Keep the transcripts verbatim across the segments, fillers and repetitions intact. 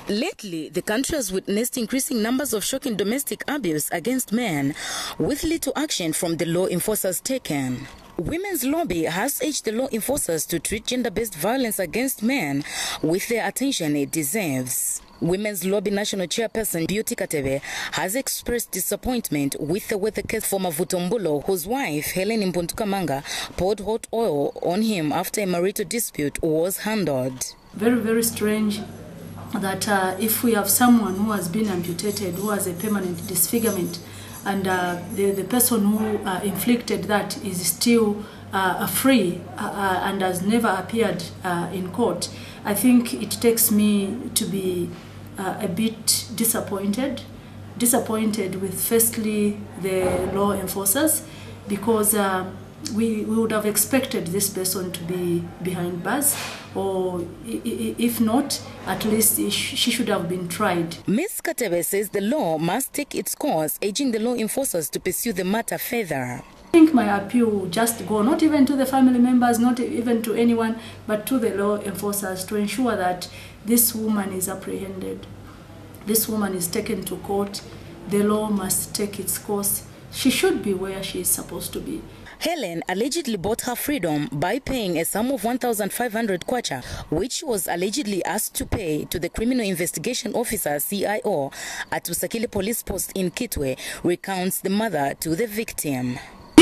Lately, the country has witnessed increasing numbers of shocking domestic abuse against men, with little action from the law enforcers taken. Women's Lobby has urged the law enforcers to treat gender-based violence against men with the attention it deserves. Women's Lobby National Chairperson Beauty Katebe has expressed disappointment with the way the case for Mavutombulo, whose wife Helen Impuntukamanga poured hot oil on him after a marital dispute, was handled. Very, very strange that uh, if we have someone who has been amputated, who has a permanent disfigurement, and uh, the, the person who uh, inflicted that is still uh, free uh, uh, and has never appeared uh, in court, I think it takes me to be uh, a bit disappointed. Disappointed with, firstly, the law enforcers, because uh, we, we would have expected this person to be behind bars, or if not, at least she should have been tried. Miz Katebe says the law must take its course, urging the law enforcers to pursue the matter further. I think my appeal will just go, not even to the family members, not even to anyone, but to the law enforcers, to ensure that this woman is apprehended. This woman is taken to court. The law must take its course. She should be where she is supposed to be. Helen allegedly bought her freedom by paying a sum of one thousand five hundred kwacha, which she was allegedly asked to pay to the Criminal Investigation Officer, C I O, at Usakile Police Post in Kitwe, recounts the mother to the victim.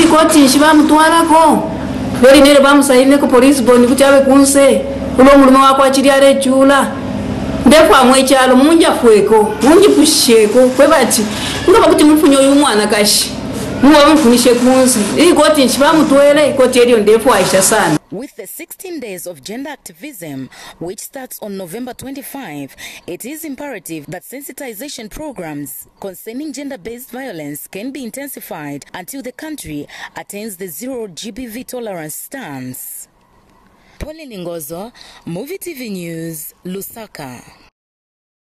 Ndekwa mwekyalo munja fweko munji kusheko kwebati ngaba kuti mufunyo uyu mwana kashi muwa mfunishe kunzi ikoti nchibamutwele ikoti eriyo ndefu aisha sana. With the sixteen days of gender activism, which starts on November twenty-fifth, it is imperative that sensitization programs concerning gender-based violence can be intensified until the country attains the zero G B V tolerance stance. Pauline Ngozo, Movie T V News, Lusaka.